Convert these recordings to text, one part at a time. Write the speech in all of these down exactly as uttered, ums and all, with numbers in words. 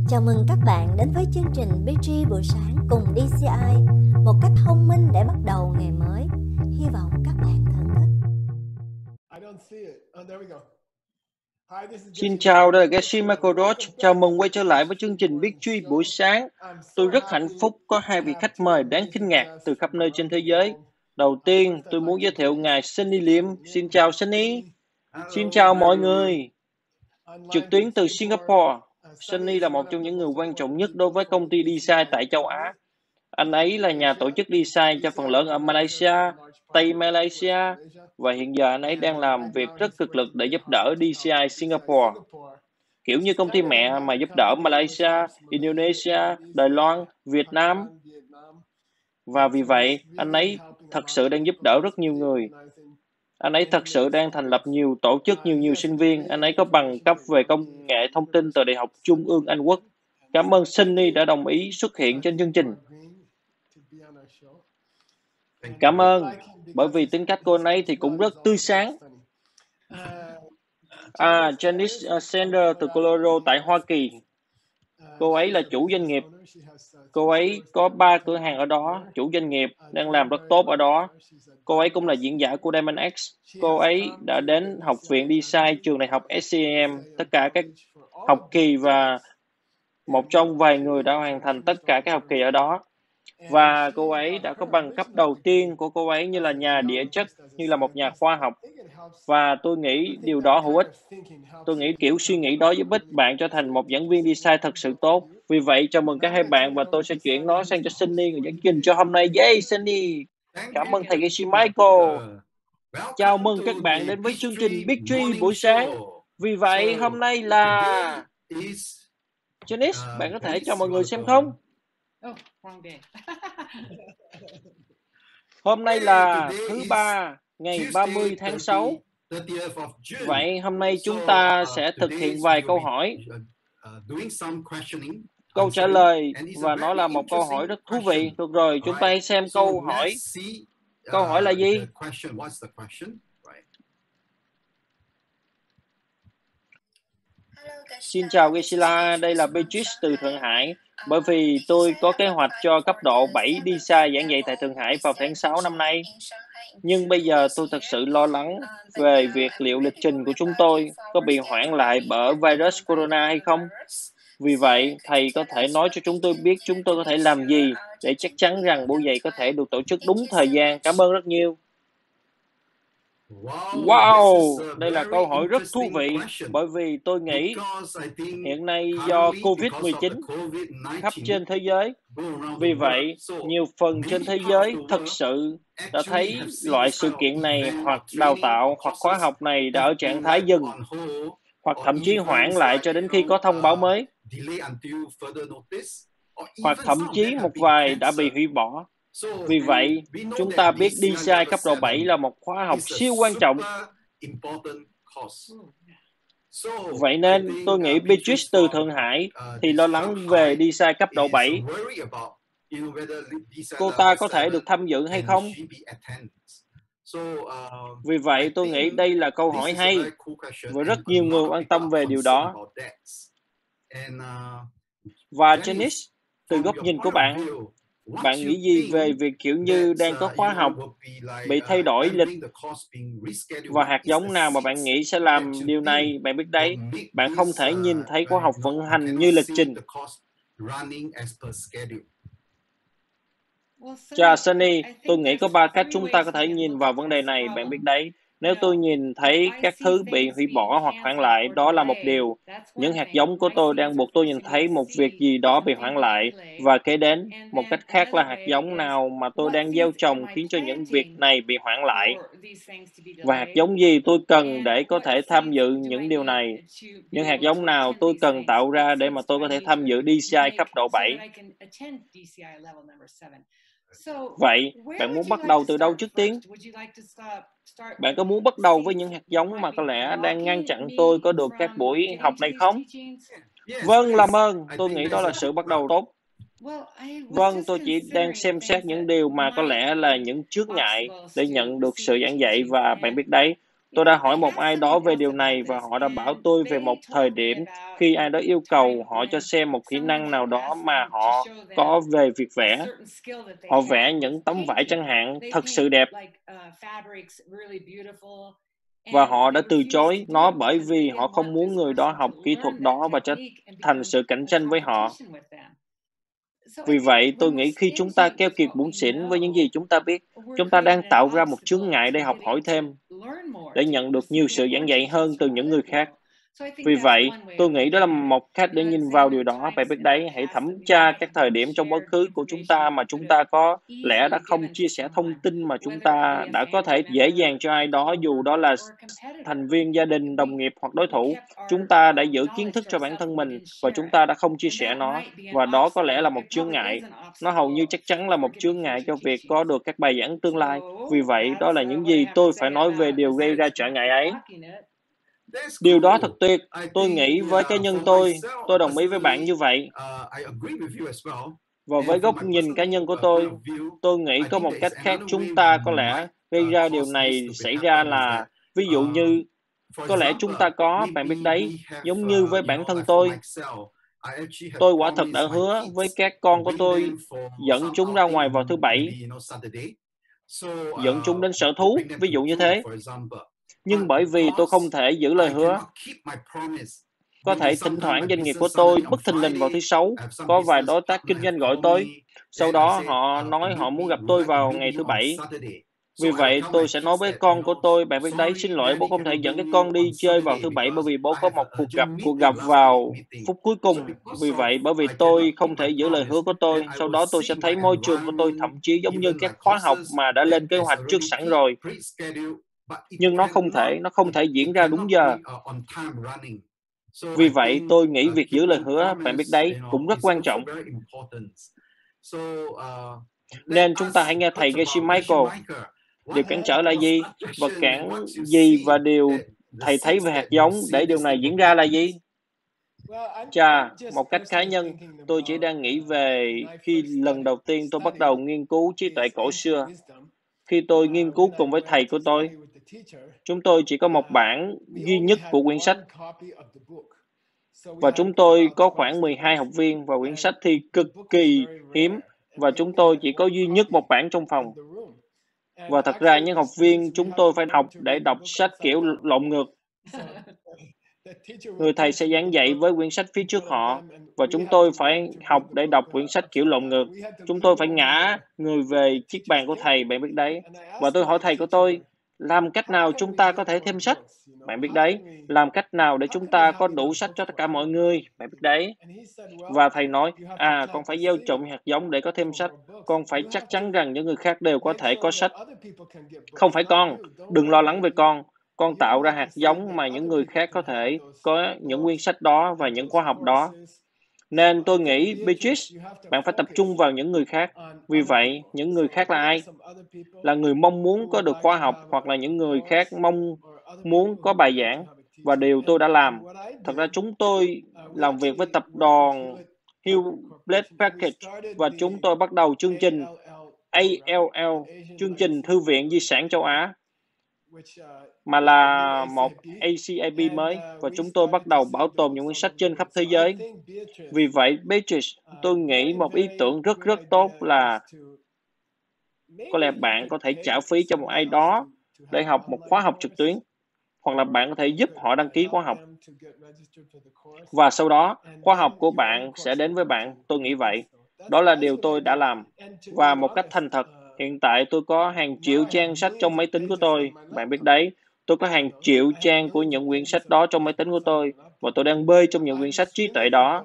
Chào mừng các bạn đến với chương trình bê giê buổi sáng cùng đê xê i, một cách thông minh để bắt đầu ngày mới. Hy vọng các bạn thưởng thức. Xin chào, đây là Gacy Michael Roach. Chào mừng quay trở lại với chương trình Big Tree buổi sáng. Tôi rất hạnh phúc có hai vị khách mời đáng kinh ngạc từ khắp nơi trên thế giới. Đầu tiên, tôi muốn giới thiệu ngài Sunny Lim. Xin chào Sunny. Xin chào mọi người. Trực tuyến từ Singapore, Sunny là một trong những người quan trọng nhất đối với công ty Design tại châu Á. Anh ấy là nhà tổ chức Design cho phần lớn ở Malaysia, Tây Malaysia, và hiện giờ anh ấy đang làm việc rất cực lực để giúp đỡ đê xê i Singapore, kiểu như công ty mẹ mà giúp đỡ Malaysia, Indonesia, Đài Loan, Việt Nam. Và vì vậy, anh ấy thật sự đang giúp đỡ rất nhiều người. Anh ấy thật sự đang thành lập nhiều tổ chức, nhiều nhiều sinh viên. Anh ấy có bằng cấp về công nghệ thông tin từ Đại học Trung ương Anh Quốc. Cảm ơn Sunny đã đồng ý xuất hiện trên chương trình. Cảm ơn, bởi vì tính cách của anh ấy thì cũng rất tươi sáng. À, Janice Sanders từ Colorado tại Hoa Kỳ. Cô ấy là chủ doanh nghiệp. Cô ấy có ba cửa hàng ở đó, chủ doanh nghiệp, đang làm rất tốt ở đó. Cô ấy cũng là diễn giả của Diamond X. Cô ấy đã đến học viện Design trường đại học ét xê em, tất cả các học kỳ và một trong vài người đã hoàn thành tất cả các học kỳ ở đó. Và cô ấy đã có bằng cấp đầu tiên của cô ấy như là nhà địa chất, như là một nhà khoa học. Và tôi nghĩ điều đó hữu ích. Tôi nghĩ kiểu suy nghĩ đó giúp ích bạn trở thành một giảng viên design thật sự tốt. Vì vậy, chào mừng cả hai bạn và tôi sẽ chuyển nó sang cho Sunny, người dẫn trình cho hôm nay. Yay, Sunny! Cảm ơn thầy Gacy Michael. Chào mừng các bạn đến với chương trình Big Tree buổi sáng. Vì vậy, hôm nay là... Janice, bạn có thể cho mọi người xem không? Hôm nay là thứ ba, ngày ba mươi tháng sáu. Vậy hôm nay chúng ta sẽ thực hiện vài câu hỏi, câu trả lời, và nó là một câu hỏi rất thú vị. Được rồi, chúng ta hãy xem câu hỏi. Câu hỏi là gì? Xin chào Gisela, đây là Beatrice từ Thượng Hải. Bởi vì tôi có kế hoạch cho cấp độ bảy đi xa giảng dạy tại Thượng Hải vào tháng sáu năm nay. Nhưng bây giờ tôi thật sự lo lắng về việc liệu lịch trình của chúng tôi có bị hoãn lại bởi virus corona hay không. Vì vậy, thầy có thể nói cho chúng tôi biết chúng tôi có thể làm gì để chắc chắn rằng buổi dạy có thể được tổ chức đúng thời gian. Cảm ơn rất nhiều. Wow, đây là câu hỏi rất thú vị, bởi vì tôi nghĩ hiện nay do covid mười chín khắp trên thế giới. Vì vậy, nhiều phần trên thế giới thật sự đã thấy loại sự kiện này hoặc đào tạo hoặc khóa học này đã ở trạng thái dừng, hoặc thậm chí hoãn lại cho đến khi có thông báo mới, hoặc thậm chí một vài đã bị hủy bỏ. Vì vậy, chúng ta biết Design cấp độ bảy là một khóa học siêu quan trọng. Vậy nên, tôi nghĩ Beatrice từ Thượng Hải thì lo lắng về Design cấp độ bảy. Cô ta có thể được tham dự hay không? Vì vậy, tôi nghĩ đây là câu hỏi hay, và rất nhiều người quan tâm về điều đó. Và Janice, từ góc nhìn của bạn, bạn nghĩ gì về việc kiểu như đang có khóa học bị thay đổi lịch, và hạt giống nào mà bạn nghĩ sẽ làm điều này? Bạn biết đấy, bạn không thể nhìn thấy khóa học vận hành như lịch trình. Chào Sunny, tôi nghĩ có ba cách chúng ta có thể nhìn vào vấn đề này. Bạn biết đấy, nếu tôi nhìn thấy các thứ bị hủy bỏ hoặc hoãn lại, đó là một điều. Những hạt giống của tôi đang buộc tôi nhìn thấy một việc gì đó bị hoãn lại, và kế đến, một cách khác là hạt giống nào mà tôi đang gieo trồng khiến cho những việc này bị hoãn lại. Và hạt giống gì tôi cần để có thể tham dự những điều này? Những hạt giống nào tôi cần tạo ra để mà tôi có thể tham dự đê xê i cấp độ bảy? Vậy, bạn muốn bắt đầu từ đâu trước tiên? Bạn có muốn bắt đầu với những hạt giống mà có lẽ đang ngăn chặn tôi có được các buổi học này không? Vâng, làm ơn. Tôi nghĩ đó là sự bắt đầu tốt. Vâng, tôi chỉ đang xem xét những điều mà có lẽ là những chướng ngại để nhận được sự giảng dạy, và bạn biết đấy, Tôi đã hỏi một ai đó về điều này và họ đã bảo tôi về một thời điểm khi ai đó yêu cầu họ cho xem một kỹ năng nào đó mà họ có về việc vẽ. Họ vẽ những tấm vải chẳng hạn, thật sự đẹp. Và họ đã từ chối nó bởi vì họ không muốn người đó học kỹ thuật đó và trở thành sự cạnh tranh với họ. Vì vậy, tôi nghĩ khi chúng ta keo kiệt bủn xỉn với những gì chúng ta biết, chúng ta đang tạo ra một chướng ngại để học hỏi thêm, để nhận được nhiều sự giảng dạy hơn từ những người khác. Vì vậy, tôi nghĩ đó là một cách để nhìn vào điều đó. Bạn biết đấy, hãy thẩm tra các thời điểm trong quá khứ của chúng ta mà chúng ta có lẽ đã không chia sẻ thông tin mà chúng ta đã có thể dễ dàng cho ai đó, dù đó là thành viên gia đình, đồng nghiệp hoặc đối thủ. Chúng ta đã giữ kiến thức cho bản thân mình và chúng ta đã không chia sẻ nó. Và đó có lẽ là một chướng ngại. Nó hầu như chắc chắn là một chướng ngại cho việc có được các bài giảng tương lai. Vì vậy, đó là những gì tôi phải nói về điều gây ra trở ngại ấy. Điều đó thật tuyệt. Tôi nghĩ với cá nhân tôi, tôi đồng ý với bạn như vậy. Và với góc nhìn cá nhân của tôi, tôi nghĩ có một cách khác chúng ta có lẽ gây ra điều này xảy ra là, ví dụ như, có lẽ chúng ta có, bạn biết đấy, giống như với bản thân tôi. Tôi quả thật đã hứa với các con của tôi dẫn chúng ra ngoài vào thứ Bảy, dẫn chúng đến sở thú, ví dụ như thế. Nhưng bởi vì tôi không thể giữ lời hứa, có thể thỉnh thoảng doanh nghiệp của tôi bất thình lình vào thứ Sáu, có vài đối tác kinh doanh gọi tôi. Sau đó họ nói họ muốn gặp tôi vào ngày thứ Bảy. Vì vậy, tôi sẽ nói với con của tôi, bạn biết đấy, xin lỗi, bố không thể dẫn các con đi chơi vào thứ Bảy bởi vì bố có một cuộc gặp cuộc gặp vào phút cuối cùng. Vì vậy, bởi vì tôi không thể giữ lời hứa của tôi, sau đó tôi sẽ thấy môi trường của tôi thậm chí giống như các khóa học mà đã lên kế hoạch trước sẵn rồi. Nhưng nó không thể, nó không thể diễn ra đúng giờ. Vì vậy, tôi nghĩ việc giữ lời hứa, bạn biết đấy, cũng rất quan trọng. Nên chúng ta hãy nghe thầy Geshe Michael. Điều cản trở là gì? Và cản gì và điều thầy thấy về hạt giống để điều này diễn ra là gì? Chà, một cách cá nhân, tôi chỉ đang nghĩ về khi lần đầu tiên tôi bắt đầu nghiên cứu trí tuệ cổ xưa. Khi tôi nghiên cứu cùng với thầy của tôi, chúng tôi chỉ có một bản duy nhất của quyển sách. Và chúng tôi có khoảng mười hai học viên và quyển sách thì cực kỳ hiếm và chúng tôi chỉ có duy nhất một bản trong phòng. Và thật ra những học viên chúng tôi phải học để đọc sách kiểu lộn ngược. Người thầy sẽ giảng dạy với quyển sách phía trước họ và chúng tôi phải học để đọc quyển sách kiểu lộn ngược. Chúng tôi phải ngã người về chiếc bàn của thầy, bạn biết đấy. Và tôi hỏi thầy của tôi, làm cách nào chúng ta có thể thêm sách? Bạn biết đấy, làm cách nào để chúng ta có đủ sách cho tất cả mọi người? Bạn biết đấy. Và thầy nói, à, con phải gieo trộm hạt giống để có thêm sách. Con phải chắc chắn rằng những người khác đều có thể có sách. Không phải con, đừng lo lắng về con. Con tạo ra hạt giống mà những người khác có thể có những nguyên sách đó và những khóa học đó. Nên tôi nghĩ, Beatrice, bạn phải tập trung vào những người khác. Vì vậy, những người khác là ai? Là người mong muốn có được khóa học hoặc là những người khác mong muốn có bài giảng. Và điều tôi đã làm. Thật ra chúng tôi làm việc với tập đoàn Hewlett Packard và chúng tôi bắt đầu chương trình A L L, chương trình Thư viện Di sản châu Á, mà là một A C A B mới, và chúng tôi bắt đầu bảo tồn những quyển sách trên khắp thế giới. Vì vậy, Beatrice, tôi nghĩ một ý tưởng rất rất tốt là có lẽ bạn có thể trả phí cho một ai đó để học một khóa học trực tuyến, hoặc là bạn có thể giúp họ đăng ký khóa học. Và sau đó, khóa học của bạn sẽ đến với bạn, tôi nghĩ vậy. Đó là điều tôi đã làm. Và một cách thành thật, hiện tại tôi có hàng triệu trang sách trong máy tính của tôi. Bạn biết đấy, tôi có hàng triệu trang của những quyển sách đó trong máy tính của tôi, và tôi đang bơi trong những quyển sách trí tuệ đó.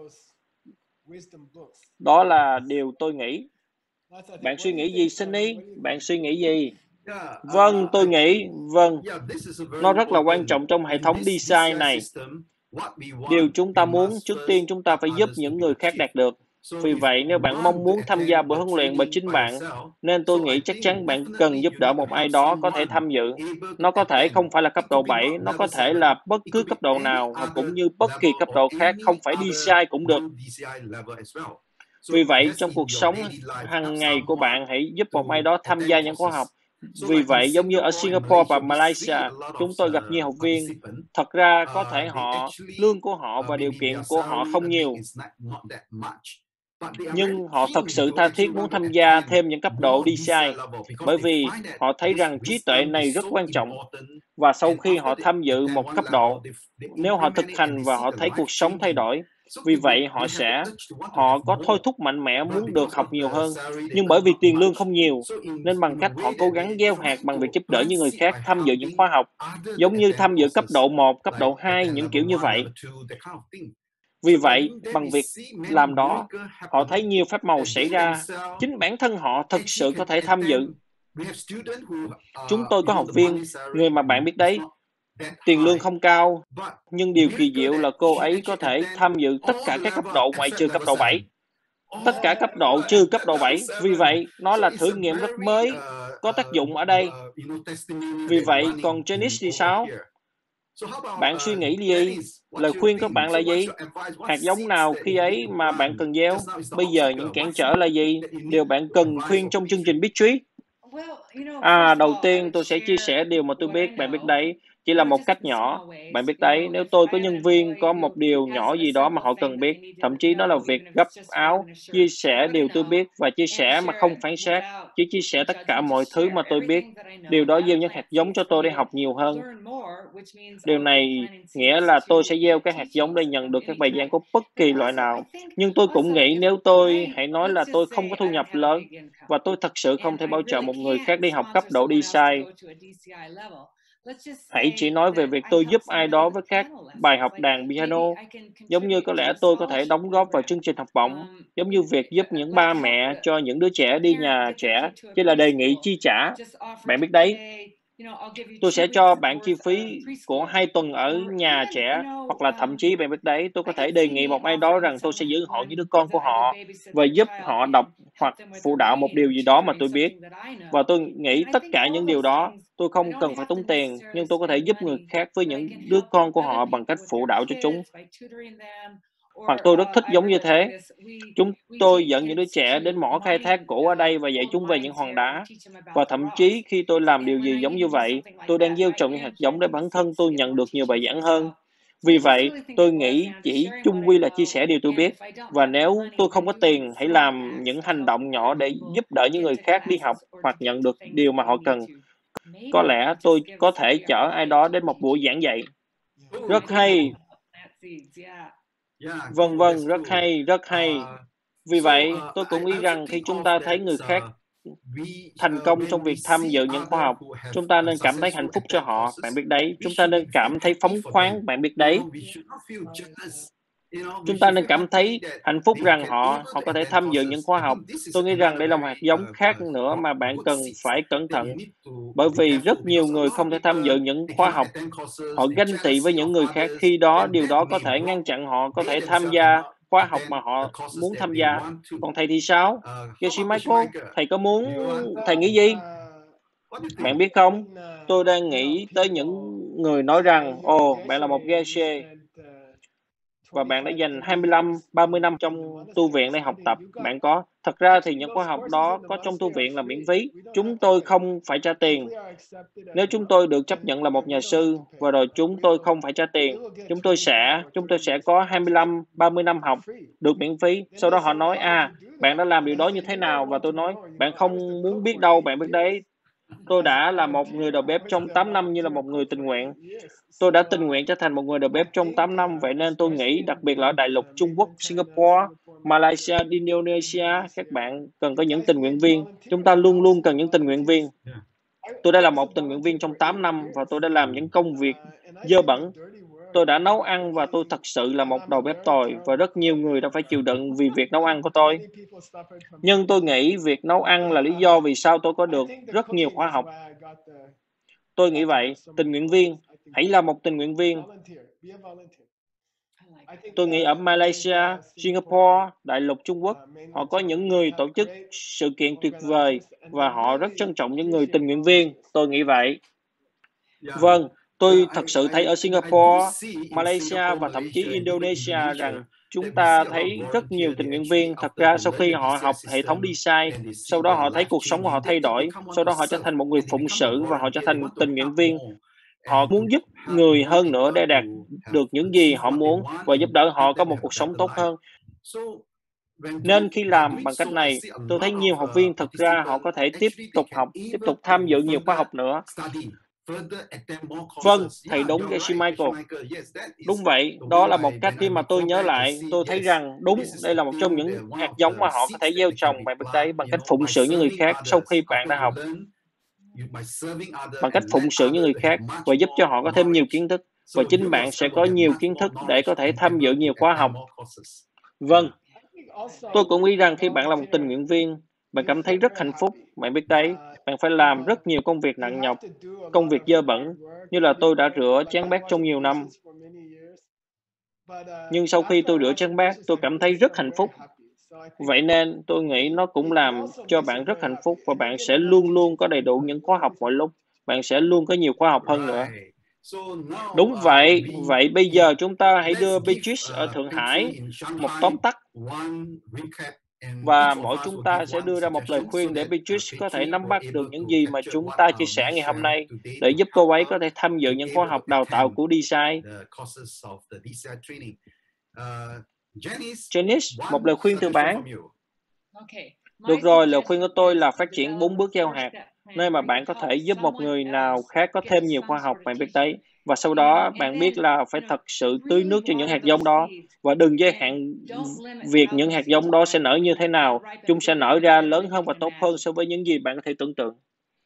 Đó là điều tôi nghĩ. Bạn suy nghĩ gì, Sunny? Bạn suy nghĩ gì? Vâng, tôi nghĩ, vâng, nó rất là quan trọng trong hệ thống design này. Điều chúng ta muốn, trước tiên chúng ta phải giúp những người khác đạt được. Vì vậy, nếu bạn mong muốn tham gia buổi huấn luyện bởi chính bạn, nên tôi nghĩ chắc chắn bạn cần giúp đỡ một ai đó có thể tham dự. Nó có thể không phải là cấp độ bảy, nó có thể là bất cứ cấp độ nào, hoặc cũng như bất kỳ cấp độ khác, không phải design cũng được. Vì vậy, trong cuộc sống hàng ngày của bạn, hãy giúp một ai đó tham gia những khóa học. Vì vậy, giống như ở Singapore và Malaysia, chúng tôi gặp nhiều học viên. Thật ra, có thể họ, lương của họ và điều kiện của họ không nhiều, nhưng họ thật sự tha thiết muốn tham gia thêm những cấp độ đê xê i, bởi vì họ thấy rằng trí tuệ này rất quan trọng. Và sau khi họ tham dự một cấp độ, nếu họ thực hành và họ thấy cuộc sống thay đổi, vì vậy họ sẽ, họ có thôi thúc mạnh mẽ muốn được học nhiều hơn. Nhưng bởi vì tiền lương không nhiều, nên bằng cách họ cố gắng gieo hạt bằng việc giúp đỡ những người khác tham dự những khóa học, giống như tham dự cấp độ một, cấp độ hai, những kiểu như vậy. Vì vậy, bằng việc làm đó, họ thấy nhiều phép màu xảy ra. Chính bản thân họ thực sự có thể tham dự. Chúng tôi có học viên, người mà bạn biết đấy, tiền lương không cao, nhưng điều kỳ diệu là cô ấy có thể tham dự tất cả các cấp độ ngoại trừ cấp độ bảy. Tất cả cấp độ trừ cấp độ bảy. Vì vậy, nó là thử nghiệm rất mới, có tác dụng ở đây. Vì vậy, còn Janice thì sao? Bạn suy nghĩ gì? Lời khuyên của bạn là gì? Hạt giống nào khi ấy mà bạn cần gieo? Bây giờ những cản trở là gì? Điều bạn cần khuyên trong chương trình Big Tree? À, đầu tiên tôi sẽ chia sẻ điều mà tôi biết, bạn biết đấy, chỉ là một cách nhỏ. Bạn biết đấy, nếu tôi có nhân viên có một điều nhỏ gì đó mà họ cần biết, thậm chí đó là việc gấp áo, chia sẻ điều tôi biết và chia sẻ mà không phán xét, chỉ chia sẻ tất cả mọi thứ mà tôi biết. Điều đó gieo những hạt giống cho tôi để học nhiều hơn. Điều này nghĩa là tôi sẽ gieo các hạt giống để nhận được các bài giảng của bất kỳ loại nào. Nhưng tôi cũng nghĩ nếu tôi, hãy nói là tôi không có thu nhập lớn, và tôi thật sự không thể bảo trợ một người khác đi học cấp độ đê xê i. Hãy chỉ nói về việc tôi giúp ai đó với các bài học đàn piano, giống như có lẽ tôi có thể đóng góp vào chương trình học bổng, giống như việc giúp những ba mẹ cho những đứa trẻ đi nhà trẻ, chỉ là đề nghị chi trả. Bạn biết đấy, tôi sẽ cho bạn chi phí của hai tuần ở nhà trẻ, hoặc là thậm chí bạn biết đấy, tôi có thể đề nghị một ai đó rằng tôi sẽ giữ họ những đứa con của họ và giúp họ đọc hoặc phụ đạo một điều gì đó mà tôi biết. Và tôi nghĩ tất cả những điều đó, tôi không cần phải tốn tiền, nhưng tôi có thể giúp người khác với những đứa con của họ bằng cách phụ đạo cho chúng. Hoặc tôi rất thích giống như thế. Chúng tôi dẫn những đứa trẻ đến mỏ khai thác gỗ ở đây và dạy chúng về những hòn đá. Và thậm chí khi tôi làm điều gì giống như vậy, tôi đang gieo trồng những hạt giống để bản thân tôi nhận được nhiều bài giảng hơn. Vì vậy, tôi nghĩ chỉ chung quy là chia sẻ điều tôi biết. Và nếu tôi không có tiền, hãy làm những hành động nhỏ để giúp đỡ những người khác đi học hoặc nhận được điều mà họ cần. Có lẽ tôi có thể chở ai đó đến một buổi giảng dạy. Rất hay. Vâng, vâng, rất hay, rất hay. Vì vậy, tôi cũng nghĩ rằng khi chúng ta thấy người khác thành công trong việc tham dự những khóa học, chúng ta nên cảm thấy hạnh phúc cho họ, bạn biết đấy. Chúng ta nên cảm thấy phóng khoáng, bạn biết đấy. Chúng ta nên cảm thấy hạnh phúc rằng họ họ có thể tham dự những khóa học. Tôi nghĩ rằng đây là một hạt giống khác nữa mà bạn cần phải cẩn thận, bởi vì rất nhiều người không thể tham dự những khóa học. Họ ganh tị với những người khác, khi đó điều đó có thể ngăn chặn họ có thể tham gia khóa học mà họ muốn tham gia. Còn thầy thì sao? Yoshi Michael, thầy có muốn, thầy nghĩ gì? Bạn biết không, tôi đang nghĩ tới những người nói rằng, ồ, bạn là một Geshe, và bạn đã dành hai mươi lăm, ba mươi năm trong tu viện để học tập. Bạn có. Thật ra thì những khóa học đó có trong tu viện là miễn phí. Chúng tôi không phải trả tiền. Nếu chúng tôi được chấp nhận là một nhà sư, và rồi chúng tôi không phải trả tiền, chúng tôi sẽ, chúng tôi sẽ có hai mươi lăm, ba mươi năm học được miễn phí. Sau đó họ nói, à, bạn đã làm điều đó như thế nào? Và tôi nói, bạn không muốn biết đâu, bạn biết đấy. Tôi đã là một người đầu bếp trong tám năm như là một người tình nguyện. Tôi đã tình nguyện trở thành một người đầu bếp trong tám năm, vậy nên tôi nghĩ, đặc biệt là ở Đại lục Trung Quốc, Singapore, Malaysia, Indonesia, các bạn cần có những tình nguyện viên. Chúng ta luôn luôn cần những tình nguyện viên. Tôi đã là một tình nguyện viên trong tám năm, và tôi đã làm những công việc dơ bẩn. Tôi đã nấu ăn, và tôi thật sự là một đầu bếp tồi, và rất nhiều người đã phải chịu đựng vì việc nấu ăn của tôi. Nhưng tôi nghĩ việc nấu ăn là lý do vì sao tôi có được rất nhiều khóa học. Tôi nghĩ vậy, tình nguyện viên, hãy là một tình nguyện viên. Tôi nghĩ ở Malaysia, Singapore, Đại lục Trung Quốc, họ có những người tổ chức sự kiện tuyệt vời, và họ rất trân trọng những người tình nguyện viên. Tôi nghĩ vậy. Vâng, tôi thật sự thấy ở Singapore, Malaysia và thậm chí Indonesia rằng chúng ta thấy rất nhiều tình nguyện viên, thật ra sau khi họ học hệ thống design, sau đó họ thấy cuộc sống của họ thay đổi, sau đó họ trở thành một người phụng sự và họ trở thành tình nguyện viên. Họ muốn giúp người hơn nữa để đạt được những gì họ muốn và giúp đỡ họ có một cuộc sống tốt hơn. Nên khi làm bằng cách này, tôi thấy nhiều học viên thực ra họ có thể tiếp tục học, tiếp tục tham dự nhiều khóa học nữa. Vâng, thầy đúng, Geshe Michael. Đúng vậy, đó là một cách khi mà tôi nhớ lại, tôi thấy rằng đúng, đây là một trong những hạt giống mà họ có thể gieo trồng, bạn biết đấy, bằng cách phụng sự những người khác sau khi bạn đã học. Bằng cách phụng sự những người khác và giúp cho họ có thêm nhiều kiến thức, và chính bạn sẽ có nhiều kiến thức để có thể tham dự nhiều khóa học. Vâng, tôi cũng nghĩ rằng khi bạn là một tình nguyện viên, bạn cảm thấy rất hạnh phúc, bạn biết đấy, bạn phải làm rất nhiều công việc nặng nhọc, công việc dơ bẩn, như là tôi đã rửa chén bát trong nhiều năm. Nhưng sau khi tôi rửa chén bát, tôi cảm thấy rất hạnh phúc. Vậy nên tôi nghĩ nó cũng làm cho bạn rất hạnh phúc và bạn sẽ luôn luôn có đầy đủ những khóa học mọi lúc. Bạn sẽ luôn có nhiều khóa học hơn nữa. Đúng vậy. Vậy bây giờ chúng ta hãy đưa Beatrice ở Thượng Hải một tóm tắt. Và mỗi chúng ta sẽ đưa ra một lời khuyên để Beatrice có thể nắm bắt được những gì mà chúng ta chia sẻ ngày hôm nay để giúp cô ấy có thể tham dự những khóa học đào tạo của Design. Janice, một lời khuyên từ bạn. Được rồi, lời khuyên của tôi là phát triển bốn bước gieo hạt, nơi mà bạn có thể giúp một người nào khác có thêm nhiều khóa học, bạn biết đấy. Và sau đó, bạn biết là phải thật sự tưới nước cho những hạt giống đó, và đừng giới hạn việc những hạt giống đó sẽ nở như thế nào. Chúng sẽ nở ra lớn hơn và tốt hơn so với những gì bạn có thể tưởng tượng.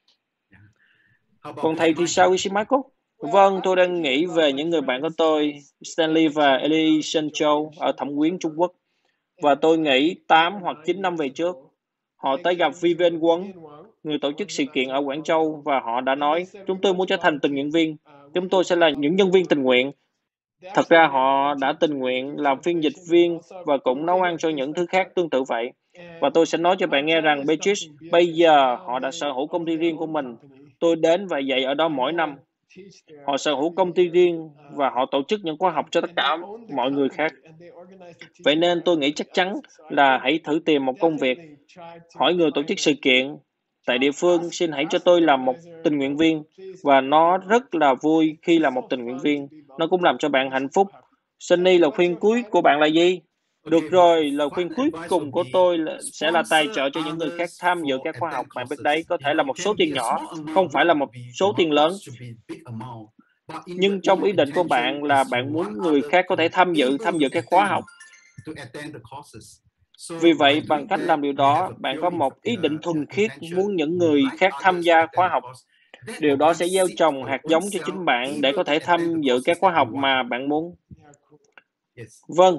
Còn thầy thì sao, Geshe Michael? Vâng, tôi đang nghĩ về những người bạn của tôi, Stanley và Ellie Shen Châu ở Thẩm Quyến, Trung Quốc. Và tôi nghĩ tám hoặc chín năm về trước, họ tới gặp Vivian Wong, người tổ chức sự kiện ở Quảng Châu, và họ đã nói, chúng tôi muốn trở thành tình nguyện viên. Chúng tôi sẽ là những nhân viên tình nguyện. Thật ra họ đã tình nguyện làm phiên dịch viên và cũng nấu ăn cho những thứ khác tương tự vậy. Và tôi sẽ nói cho bạn nghe rằng Beatrice, bây giờ họ đã sở hữu công ty riêng của mình. Tôi đến và dạy ở đó mỗi năm. Họ sở hữu công ty riêng và họ tổ chức những khóa học cho tất cả mọi người khác. Vậy nên tôi nghĩ chắc chắn là hãy thử tìm một công việc. Hỏi người tổ chức sự kiện tại địa phương, xin hãy cho tôi làm một tình nguyện viên. Và nó rất là vui khi là một tình nguyện viên. Nó cũng làm cho bạn hạnh phúc. Sunny, lời khuyên cuối của bạn là gì? Được rồi, lời khuyên cuối cùng của tôi là, sẽ là tài trợ cho những người khác tham dự các khóa học. Bạn biết đấy, có thể là một số tiền nhỏ, không phải là một số tiền lớn. Nhưng trong ý định của bạn là bạn muốn người khác có thể tham dự, tham dự các khóa học. Vì vậy, bằng cách làm điều đó, bạn có một ý định thuần khiết muốn những người khác tham gia khóa học. Điều đó sẽ gieo trồng hạt giống cho chính bạn để có thể tham dự các khóa học mà bạn muốn. Vâng.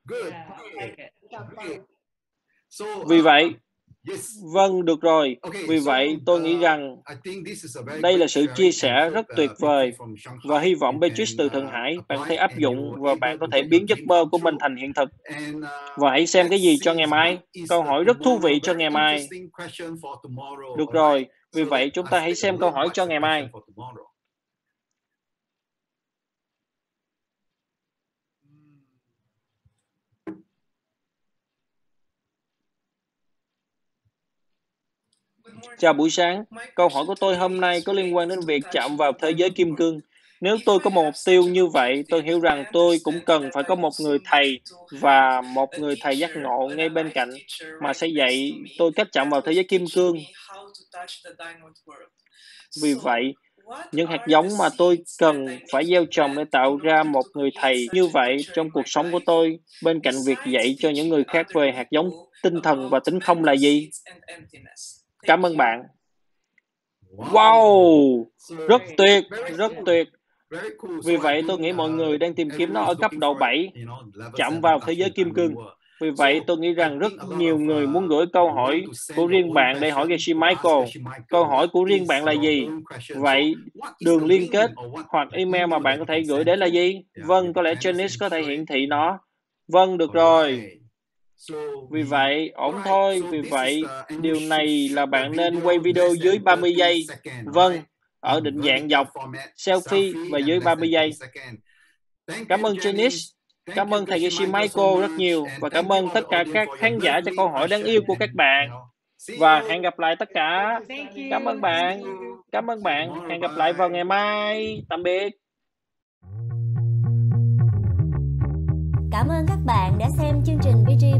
Vì vậy, vâng, được rồi. Vì vậy, tôi nghĩ rằng đây là sự chia sẻ rất tuyệt vời và hy vọng Beatrice từ Thượng Hải, bạn có thể áp dụng và bạn có thể biến giấc mơ của mình thành hiện thực. Và hãy xem cái gì cho ngày mai. Câu hỏi rất thú vị cho ngày mai. Được rồi. Vì vậy, chúng ta hãy xem câu hỏi cho ngày mai. Chào buổi sáng. Câu hỏi của tôi hôm nay có liên quan đến việc chạm vào thế giới kim cương. Nếu tôi có một mục tiêu như vậy, tôi hiểu rằng tôi cũng cần phải có một người thầy và một người thầy giác ngộ ngay bên cạnh mà sẽ dạy tôi cách chạm vào thế giới kim cương. Vì vậy, những hạt giống mà tôi cần phải gieo trồng để tạo ra một người thầy như vậy trong cuộc sống của tôi, bên cạnh việc dạy cho những người khác về hạt giống tinh thần và tính không là gì? Cảm ơn bạn. Wow! Rất tuyệt, rất tuyệt. Vì vậy, tôi nghĩ mọi người đang tìm kiếm nó ở cấp độ bảy, chạm vào thế giới kim cương. Vì vậy, tôi nghĩ rằng rất nhiều người muốn gửi câu hỏi của riêng bạn để hỏi Geshe Michael. Câu hỏi của riêng bạn là gì? Vậy, đường liên kết hoặc email mà bạn có thể gửi đến là gì? Vâng, có lẽ Janice có thể hiển thị nó. Vâng, được rồi. Vì vậy, ổn thôi. Vì vậy, điều này là bạn nên quay video dưới ba mươi giây. Vâng, ở định dạng dọc, selfie và dưới ba mươi giây. Cảm ơn Janice. Cảm ơn thầy Giê Michael rất nhiều và cảm ơn tất cả các khán giả cho câu hỏi đáng yêu của các bạn. Và hẹn gặp lại tất cả. Cảm ơn bạn. Cảm ơn bạn. Hẹn gặp lại vào ngày mai. Tạm biệt. Cảm ơn các bạn đã xem chương trình bê giê